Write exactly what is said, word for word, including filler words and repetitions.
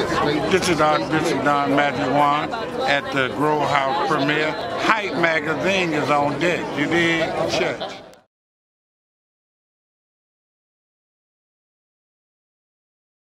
This is our, this is Don Magic Juan at the Grow House premiere. Hype magazine is on deck. You dig? Church.